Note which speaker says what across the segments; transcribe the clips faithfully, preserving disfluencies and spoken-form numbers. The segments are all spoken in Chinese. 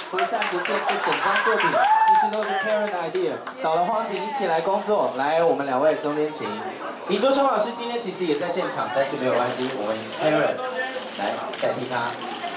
Speaker 1: 挥散不见，这整张作品其实都是 Karen 的 idea， 找了荒井一起来工作。来，我们两位中间请。李卓雄老师今天其实也在现场，但是没有关系，我们 Karen 来代替他。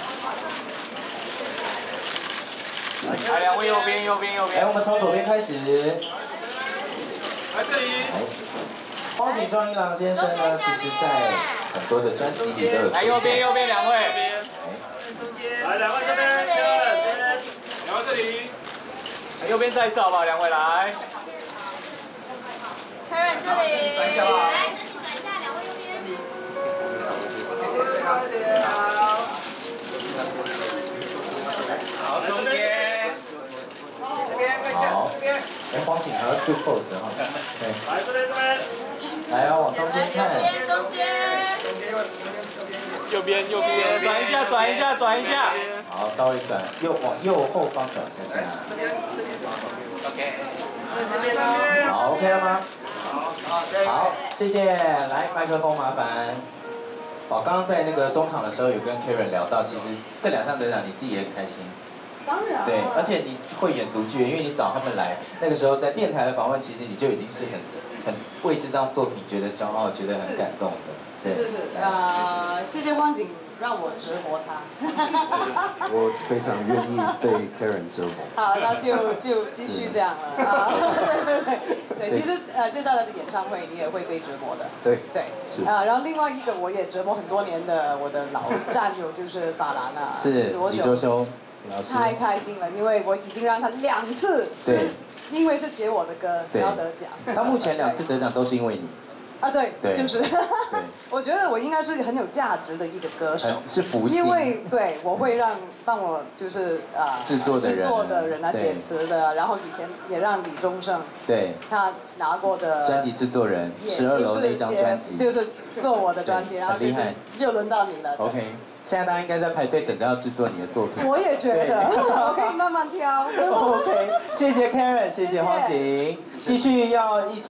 Speaker 2: 来，两位右边，右边，右边。
Speaker 1: 来，我们从左边开始。
Speaker 2: 来这里。
Speaker 1: 荒井庄一郎先生呢，其实在很多的专辑里都有出现。
Speaker 2: 来右边，右边两位。来，两位这边，这边，两位这里。右边再一次好不好？两位来。
Speaker 3: Karen 这里。
Speaker 2: 转一下吧。
Speaker 3: 来，身体转一下，两位右边。
Speaker 2: 好，中间。这边，
Speaker 1: 好。
Speaker 2: 这边。
Speaker 1: 哎，荒井还要 do pose 哈。对。
Speaker 2: 来这边，这边。
Speaker 1: 来哦，往中间看。
Speaker 3: 中间，
Speaker 2: 右边，右边，转一下，转一下，转一下。
Speaker 1: 好，稍微转右往右后方转一下下。
Speaker 2: OK。
Speaker 1: 好 ，OK 了吗？
Speaker 2: 好，
Speaker 1: 好，谢谢。来，麦克风麻烦。哦，刚刚在那个中场的时候有跟 Karen 聊到，其实这两项得奖你自己也很开心。
Speaker 4: 当然。
Speaker 1: 对，而且你会演独剧，因为你找他们来，那个时候在电台的访问，其实你就已经是很很为这张作品觉得骄傲，觉得很感动的。
Speaker 4: 是是是，呃，谢谢荒井让我折磨他。
Speaker 5: 我非常愿意被 Karen 折磨。
Speaker 4: 好，那就就继续这样了啊。对对对，其实呃接下来的演唱会你也会被折磨的。
Speaker 5: 对
Speaker 4: 对，
Speaker 5: 是
Speaker 4: 啊，然后另外一个我也折磨很多年的我的老战友就是法兰啊，
Speaker 1: 是李卓雄老师。
Speaker 4: 太开心了，因为我已经让他两次，
Speaker 1: 对，
Speaker 4: 因为是写我的歌，然后得奖。
Speaker 1: 他目前两次得奖都是因为你。
Speaker 4: 啊，对，
Speaker 1: 对
Speaker 4: 就是，我觉得我应该是很有价值的一个歌手，
Speaker 1: 是福星，
Speaker 4: 因为对我会让帮我就是啊
Speaker 1: 制作的人，
Speaker 4: 制作的人啊写词的，然后以前也让李宗盛
Speaker 1: 对
Speaker 4: 他拿过的
Speaker 1: 专辑制作人，十二楼那张专辑，
Speaker 4: 就是做我的专辑，然后
Speaker 1: 很厉害，
Speaker 4: 就轮到你了。
Speaker 1: OK， 现在大家应该在排队等着要制作你的作品。
Speaker 4: 我也觉得，我可以慢慢挑。
Speaker 1: OK， 谢谢 Karen， 谢谢荒井，继续要一起。